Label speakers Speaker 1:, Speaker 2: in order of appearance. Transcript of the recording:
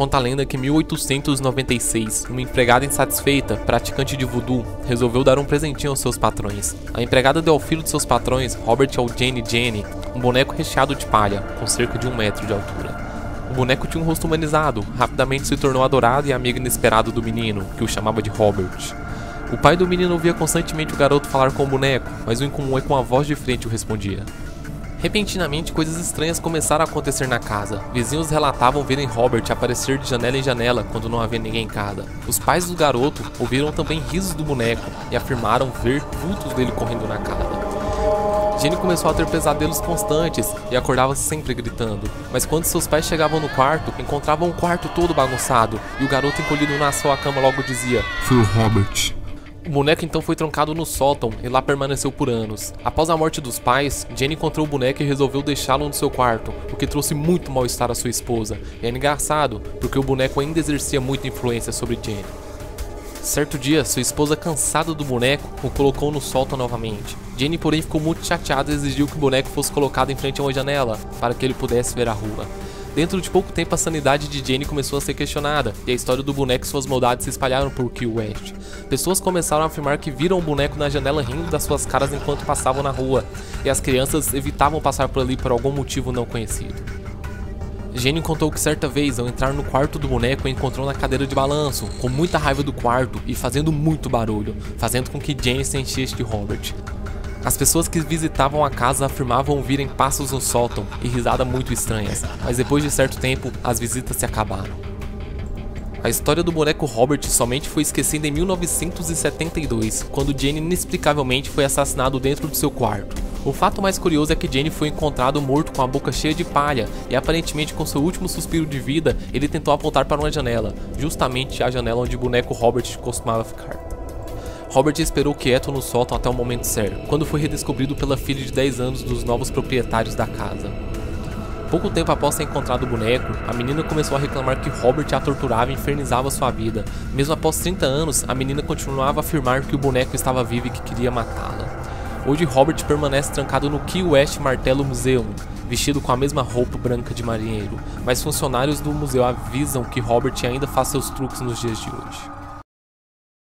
Speaker 1: Conta a lenda que em 1896, uma empregada insatisfeita, praticante de voodoo, resolveu dar um presentinho aos seus patrões. A empregada deu ao filho de seus patrões, Robert Eugene Jenny, um boneco recheado de palha, com cerca de 1 metro de altura. O boneco tinha um rosto humanizado, rapidamente se tornou adorado e amigo inesperado do menino, que o chamava de Robert. O pai do menino ouvia constantemente o garoto falar com o boneco, mas o incomum é que uma voz diferente o respondia. Repentinamente, coisas estranhas começaram a acontecer na casa. Vizinhos relatavam verem Robert aparecer de janela em janela quando não havia ninguém em casa. Os pais do garoto ouviram também risos do boneco e afirmaram ver vultos dele correndo na casa. Jenny começou a ter pesadelos constantes e acordava sempre gritando. Mas quando seus pais chegavam no quarto, encontravam o quarto todo bagunçado e o garoto encolhido na sua cama logo dizia:
Speaker 2: "Foi o Robert."
Speaker 1: O boneco então foi trancado no sótão e lá permaneceu por anos. Após a morte dos pais, Jenny encontrou o boneco e resolveu deixá-lo no seu quarto, o que trouxe muito mal-estar à sua esposa. E é engraçado, porque o boneco ainda exercia muita influência sobre Jenny. Certo dia, sua esposa, cansada do boneco, o colocou no sótão novamente. Jenny, porém, ficou muito chateada e exigiu que o boneco fosse colocado em frente a uma janela, para que ele pudesse ver a rua. Dentro de pouco tempo, a sanidade de Jenny começou a ser questionada, e a história do boneco e suas maldades se espalharam por Key West. Pessoas começaram a afirmar que viram o boneco na janela rindo das suas caras enquanto passavam na rua, e as crianças evitavam passar por ali por algum motivo não conhecido. Jenny contou que certa vez, ao entrar no quarto do boneco, encontrou na cadeira de balanço, com muita raiva do quarto e fazendo muito barulho, fazendo com que Jenny se enchesse de Robert. As pessoas que visitavam a casa afirmavam ouvirem passos no sótão e risadas muito estranhas, mas depois de certo tempo, as visitas se acabaram. A história do boneco Robert somente foi esquecida em 1972, quando Jenny inexplicavelmente foi assassinado dentro do seu quarto. O fato mais curioso é que Jenny foi encontrado morto com a boca cheia de palha e aparentemente com seu último suspiro de vida, ele tentou apontar para uma janela, justamente a janela onde o boneco Robert costumava ficar. Robert esperou quieto no sótão até o momento certo, quando foi redescobrido pela filha de 10 anos dos novos proprietários da casa. Pouco tempo após ter encontrado o boneco, a menina começou a reclamar que Robert a torturava e infernizava sua vida. Mesmo após 30 anos, a menina continuava a afirmar que o boneco estava vivo e que queria matá-la. Hoje, Robert permanece trancado no Key West Martello Museum, vestido com a mesma roupa branca de marinheiro, mas funcionários do museu avisam que Robert ainda faz seus truques nos dias de hoje.